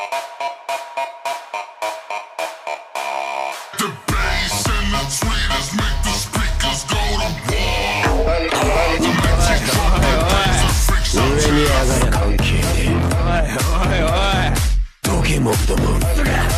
The bass and the tweeters make the speakers go to war. The Mexican trumpet plays the freaks out to the 関係ねえ。おいおいおい、時もっとも。